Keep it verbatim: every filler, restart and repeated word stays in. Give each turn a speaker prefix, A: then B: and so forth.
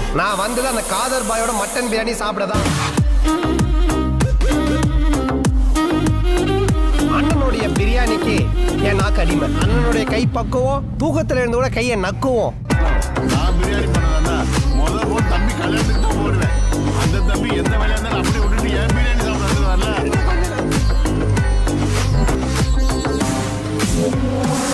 A: நான் வந்தது அந்த காதர் பாயோட மட்டன் பிரியாணி சாப்பிடதான். அண்ணனுடைய பிரியாணிக்கு என் நாக்கு அடிமை. அண்ணனுடைய கை பக்குவோம், தூக்கத்துல இருந்து கூட கையை நக்குவோம்.
B: நான் பிரியாணி பண்ணதா முதல் போது தம்பி கல்யாணத்துக்கு தான் போடுவேன். அந்த தம்பி எந்த வேலையா இருந்தாலும் அப்படி